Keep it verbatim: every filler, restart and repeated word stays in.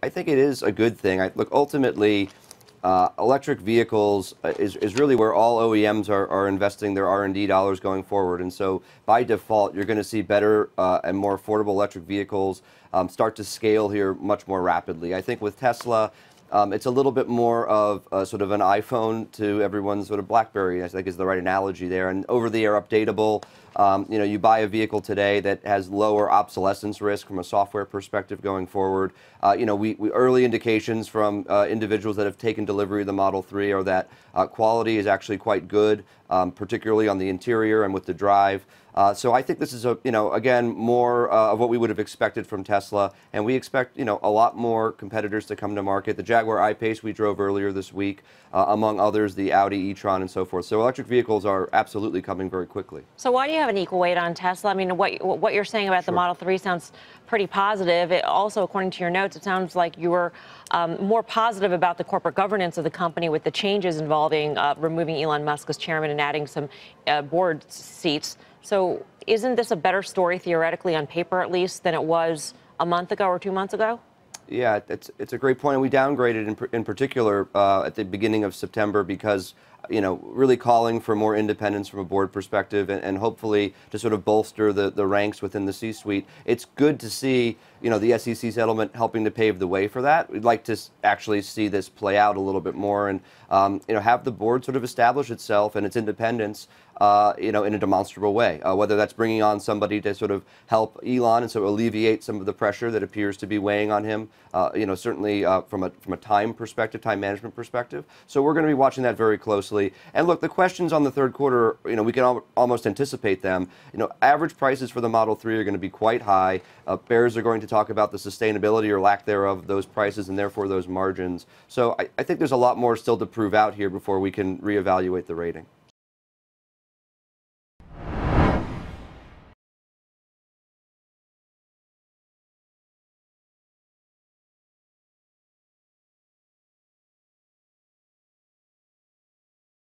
I think it is a good thing. I, look, ultimately, uh, electric vehicles is, is really where all O E Ms are, are investing their R and D dollars going forward. And so by default, you're going to see better uh, and more affordable electric vehicles um, start to scale here much more rapidly. I think with Tesla, Um, it's a little bit more of uh, sort of an iPhone to everyone's sort of BlackBerry, I think is the right analogy there. And over-the-air updatable, um, you know, you buy a vehicle today that has lower obsolescence risk from a software perspective going forward. Uh, you know, we, we early indications from uh, individuals that have taken delivery of the Model three are that uh, quality is actually quite good, um, particularly on the interior and with the drive. Uh, so I think this is, a, you know, again, more uh, of what we would have expected from Tesla, and we expect, you know, a lot more competitors to come to market. The Jaguar I-Pace we drove earlier this week, uh, among others, the Audi e-tron and so forth. So electric vehicles are absolutely coming very quickly. So why do you have an equal weight on Tesla? I mean, what what you're saying about Sure. the Model three sounds pretty positive. It also, according to your notes, it sounds like you were um, more positive about the corporate governance of the company with the changes involving uh, removing Elon Musk as chairman and adding some uh, board seats. So isn't this a better story, theoretically, on paper at least, than it was a month ago or two months ago? Yeah, it's, it's a great point. And we downgraded in, in particular uh, at the beginning of September because, you know, really calling for more independence from a board perspective and, and hopefully to sort of bolster the, the ranks within the C-suite. It's good to see, you know, the S E C settlement helping to pave the way for that. We'd like to actually see this play out a little bit more and, um, you know, have the board sort of establish itself and its independence, uh, you know, in a demonstrable way, uh, whether that's bringing on somebody to sort of help Elon and so alleviate some of the pressure that appears to be weighing on him, uh, you know, certainly uh, from a from a time perspective, time management perspective. So we're going to be watching that very closely. And look, the questions on the third quarter, you know, we can al almost anticipate them. You know, average prices for the Model three are going to be quite high. Uh, bears are going to talk about the sustainability or lack thereof of those prices and therefore those margins. So I, I think there's a lot more still to prove out here before we can reevaluate the rating.